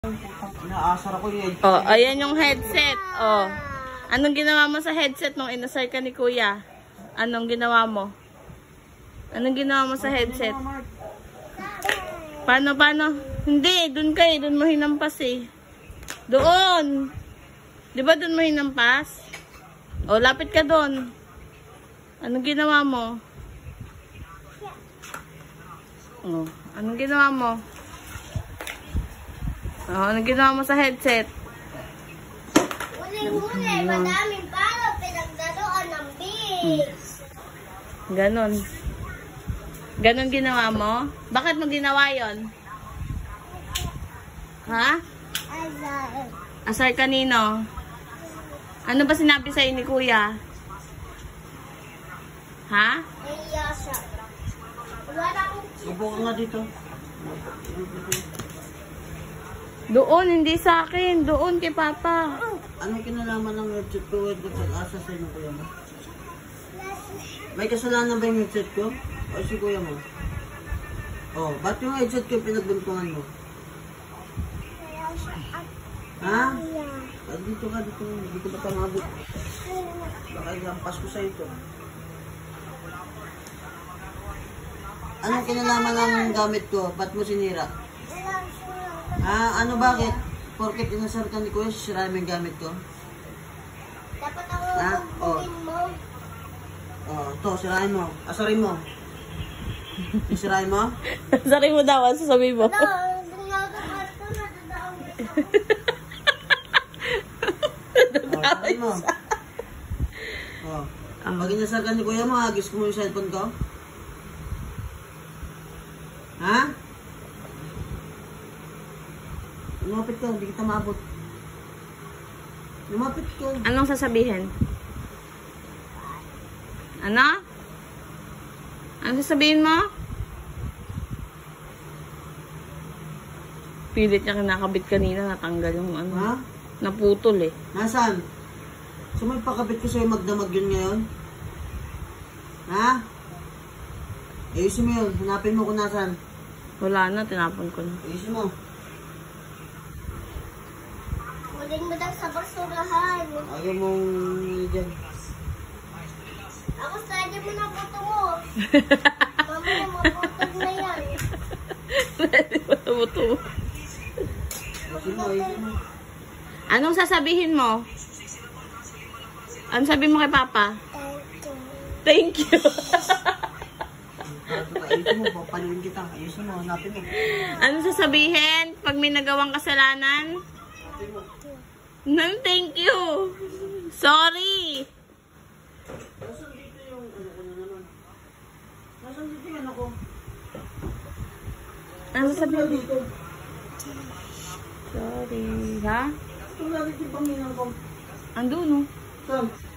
Inaasar ako yung headset. Oh, ayan yung headset. Oh. Anong ginawa mo sa headset nung inasar ka ni Kuya? Anong ginawa mo? Anong ginawa mo sa headset? Paano? Hindi, dun ka eh. Dun mo hinampas eh. Doon. Di ba dun mo hinampas? O, lapit ka dun. Anong ginawa mo? Oh, anong ginawa mo? Oh, anong ginawa mo sa headset? Huli-huli, madaming palo, pinagdaroan ng bis. Ganon. Ganon ginawa mo? Bakit mo ginawa yon? Ha? Asar kanino? Ano ba sinabi sa'yo ni Kuya? Ha? Iya siya. Wala akong Subo ka nga dito. Doon, hindi sa akin. Doon kay Papa. Anong kinalaman ng headset ko? Wait, nag-asa sa inyo, kuya mo? May kasalanan ba yung headset ko? O si kuya mo? Oh, ba't yung headset ko pinagbuntungan mo? Ha? Ah, dito ka, dito. Hindi ko ba tamabot? Baka ilampas ko sa ito. Anong kinalaman ng gamit ko? Ba't mo sinira? Ano bakit? Porket inasar ka ni Kuya, sisirahin mo yung gamit ko? dapat ako Oh. bubukin mo. Oh, to, sirahin mo. Asarin mo. Sirahin mo? Sorry mo daw, ano sasabihin mo? Ginagawa ko na dadaan. Oh, sirahin mo. Oh. Pag inasar ka ni Kuya mo, hagis ko mo yung cellphone ko? Ha? Lumapit ka, hindi kita maabot. Lumapit ka. Anong sasabihin? Ano? Anong sasabihin mo? Pilit niya kinakabit kanina, natanggal yung ano. Ha? Naputol eh. Nasaan? So may pakabit ko sa'yo magdamag yun ngayon? Ha? Ayusin mo yun. Hanapin mo kung nasaan. Wala na, tinapon ko na. Ayusin mo. Huling mo daw sa basurahan. Ayaw mong dyan. Ako study mo na buto mo. Mamaya maputog na yan. Pwede ba nabuto mo? Ayusin mo, ayusin mo. Anong sasabihin mo? Anong sabihin mo kay Papa? Thank you. Ayusin mo, papaluin kita. Ayusin mo, hanapin mo. Anong sasabihin pag may nagawang kasalanan? Nang thank you. Sorry. Nasaan dito yung ano ko na naman? Nasaan dito yung ano ko? Ano sabihin? Dito. Sorry. Ha? Ito lagi yung panginan ko. Andun, no? Saan?